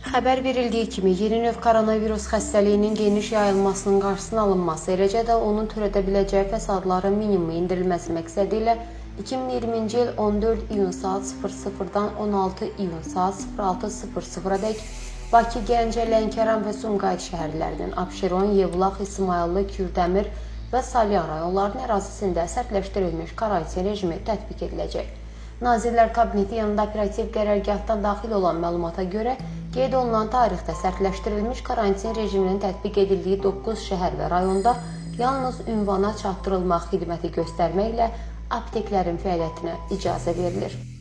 Xəbər verildiyi kimi, yeni növ koronavirus xəstəliyinin geniş yayılmasının qarşısının alınması, eləcə də onun törədə biləcəyi fəsadların minimuma endirilməsi məqsədi ilə 2020-ci il 14 iyun saat 00-dan 16 iyun saat 06:00-dək Bakı, Gəncə, Lənkəran və Sumqayıt şəhərlərinin Abşeron, Yevlax, İsmayıllı, Kürdəmir və Salyan rayonlarının ərazisində sərtləşdirilmiş karantin rejimi tətbiq ediləcək. Nazirlər Kabineti yanında operativ qərargahdan daxil olan məlumata görə, qeyd olunan tarixdə sərtləşdirilmiş karantin rejiminin tətbiq edildiyi 9 şəhər və rayonda yalnız ünvana çatdırılmaq xidməti göstərməklə apteklərin fəaliyyətinə icazə verilir.